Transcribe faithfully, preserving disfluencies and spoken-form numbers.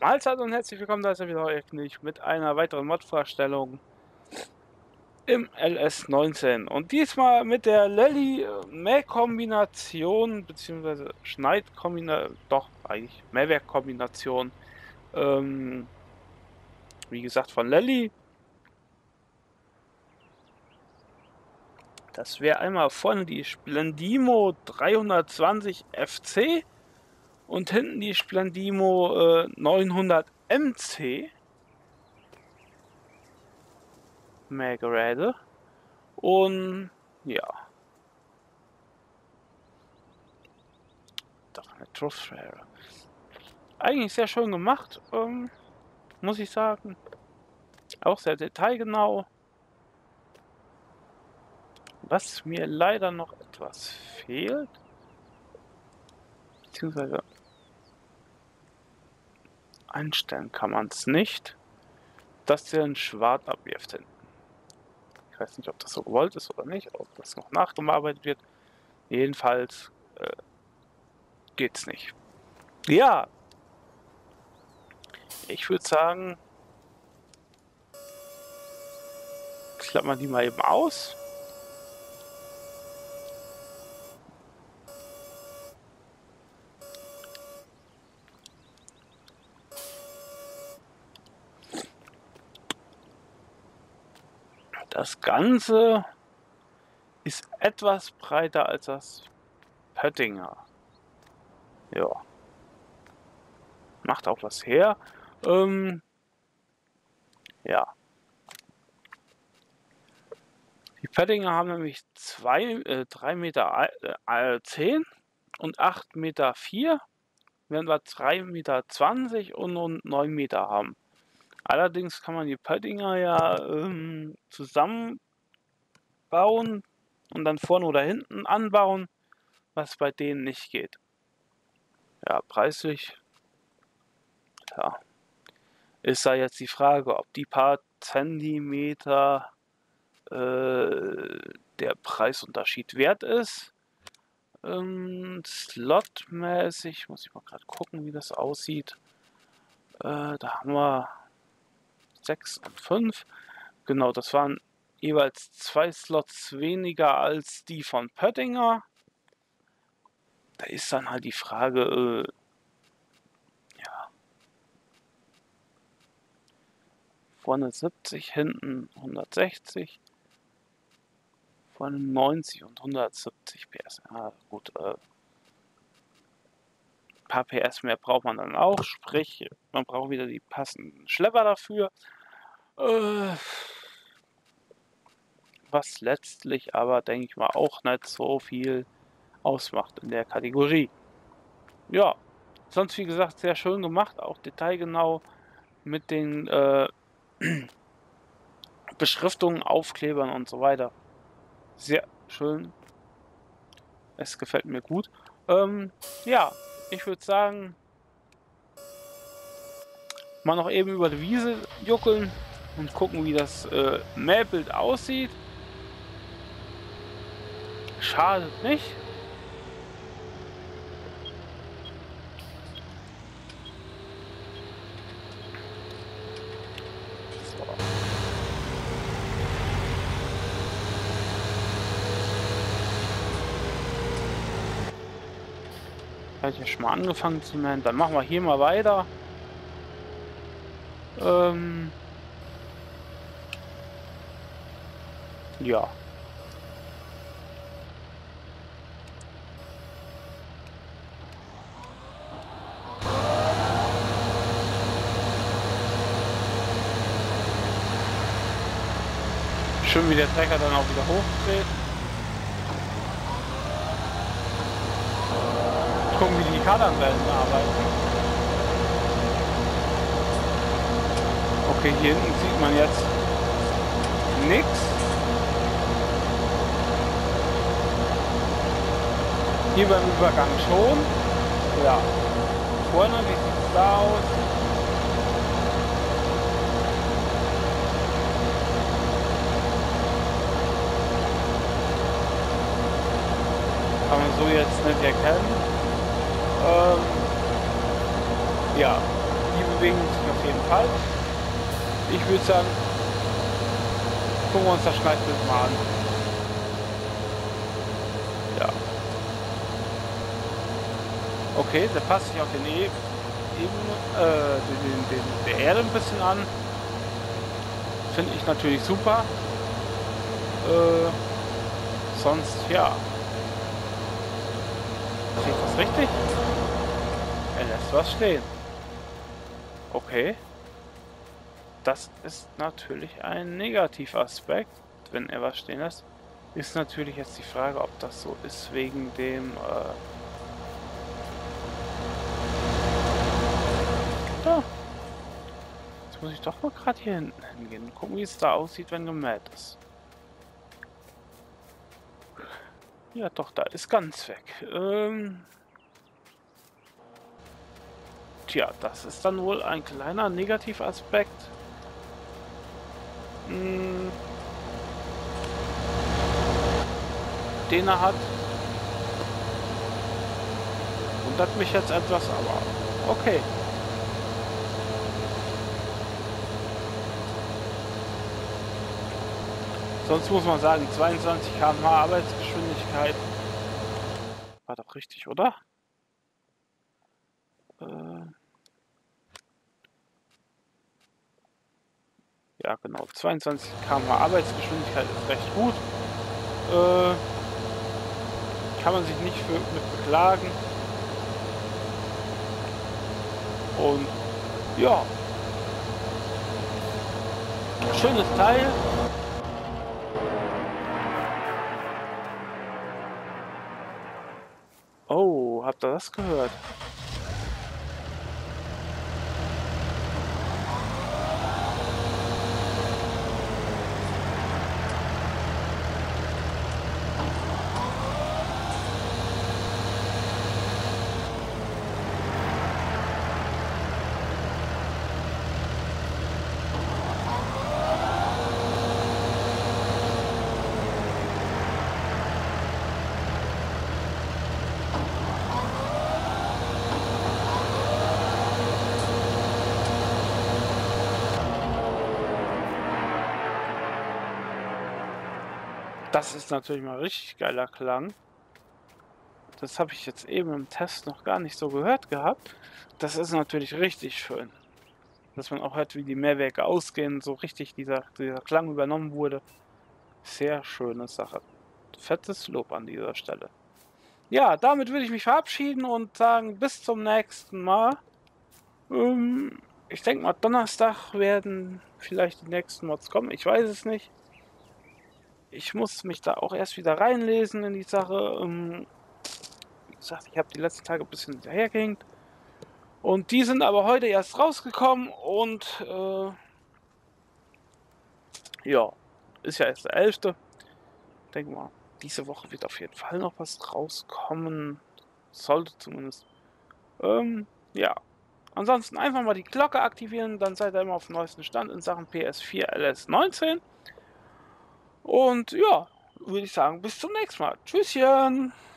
Mahlzeit und herzlich willkommen, da ist er wieder euer Knilch mit einer weiteren Mod-Vorstellung im L S neunzehn. Und diesmal mit der Lelly-Mäh-Kombination, beziehungsweise Schneid-Kombination, doch, eigentlich Mähwerk-Kombination. Ähm, wie gesagt, von Lelly. Das wäre einmal vorne die Splendimo dreihundertzwanzig F C und hinten die Splendimo äh, neunhundert M C. Mähgeräte. Und ja. Doch, eine Truthfrage. Eigentlich sehr schön gemacht, ähm, muss ich sagen. Auch sehr detailgenau. Was mir leider noch etwas fehlt, beziehungsweise einstellen kann man es nicht, dass der ein Schwert abwirft hinten. Ich weiß nicht, ob das so gewollt ist oder nicht, ob das noch nachgearbeitet wird. Jedenfalls äh, geht's nicht. Ja, ich würde sagen, klappen wir die mal eben aus. Das Ganze ist etwas breiter als das Pöttinger. Ja. Macht auch was her. Ähm, ja. Die Pöttinger haben nämlich zwei, äh, drei Meter zehn und acht Meter vier, während wir drei Meter zwanzig und, und neun Meter haben. Allerdings kann man die Pöttinger ja ähm, zusammenbauen und dann vorne oder hinten anbauen, was bei denen nicht geht. Ja, preislich, ja, ist da jetzt die Frage, ob die paar Zentimeter äh, der Preisunterschied wert ist. Ähm, Slotmäßig muss ich mal gerade gucken, wie das aussieht. Äh, da haben wir sechs und fünf. Genau, das waren jeweils zwei Slots weniger als die von Pöttinger. Da ist dann halt die Frage, äh, ja, vorne siebzig, hinten hundertsechzig, vorne neunzig und hundertsiebzig P S. Ja, gut, äh, ein paar P S mehr braucht man dann auch, sprich, man braucht wieder die passenden Schlepper dafür. Äh, was letztlich aber, denke ich mal, auch nicht so viel ausmacht in der Kategorie. Ja, sonst wie gesagt sehr schön gemacht, auch detailgenau mit den äh, Beschriftungen, Aufklebern und so weiter. Sehr schön. Es gefällt mir gut. Ähm, ja, ich würde sagen, mal noch eben über die Wiese juckeln und gucken, wie das äh, Mähbild aussieht. Schadet nicht. So. Habe ich ja schon mal angefangen zu mähen. Dann machen wir hier mal weiter. Ähm, ja. Schön, wie der Trecker dann auch wieder hochdreht. Gucken, wie die Kardanwellen arbeiten. Okay, hier hinten sieht man jetzt nichts. Hier beim Übergang schon. Ja. Vorne, wie sieht es da aus? Kann man so jetzt nicht erkennen. Ähm, ja. Die bewegen sich auf jeden Fall. Ich würde sagen, gucken wir uns das Schneidbild mal an. Ja. Okay, der passt sich auf den e Ebene, äh, den, den, der Erde ein bisschen an. Finde ich natürlich super. Äh, sonst, ja. Sehe ich das richtig? Er lässt was stehen. Okay. Das ist natürlich ein Negativaspekt, wenn er was stehen lässt. Ist natürlich jetzt die Frage, ob das so ist wegen dem... Äh da. Jetzt muss ich doch mal gerade hier hinten hingehen und gucken, wie es da aussieht, wenn gemäht ist. Ja doch, da ist ganz weg. Ähm Tja, das ist dann wohl ein kleiner Negativaspekt. Hm, den er hat. Wundert mich jetzt etwas, aber okay. Sonst muss man sagen, zweiundzwanzig Kilometer pro Stunde Arbeitsgeschwindigkeit. War doch richtig, oder? Äh ja, genau. zweiundzwanzig Kilometer pro Stunde Arbeitsgeschwindigkeit ist recht gut. Äh kann man sich nicht für, mit beklagen. Und ja. Schönes Teil. Oh, habt ihr das gehört? Das ist natürlich mal richtig geiler Klang. Das habe ich jetzt eben im Test noch gar nicht so gehört gehabt. Das ist natürlich richtig schön. Dass man auch hört, wie die Mehrwerke ausgehen, so richtig dieser, dieser Klang übernommen wurde. Sehr schöne Sache. Fettes Lob an dieser Stelle. Ja, damit würde ich mich verabschieden und sagen, bis zum nächsten Mal. Ähm, ich denke mal, Donnerstag werden vielleicht die nächsten Mods kommen. Ich weiß es nicht. Ich muss mich da auch erst wieder reinlesen in die Sache. Ähm, wie gesagt, ich habe die letzten Tage ein bisschen hinterhergehängt. Und die sind aber heute erst rausgekommen und äh, ja, ist ja erst der elfte Denke mal, diese Woche wird auf jeden Fall noch was rauskommen. Sollte zumindest. Ähm, ja. Ansonsten einfach mal die Glocke aktivieren, dann seid ihr immer auf dem neuesten Stand in Sachen P S vier L S neunzehn. Und ja, würde ich sagen, bis zum nächsten Mal. Tschüsschen!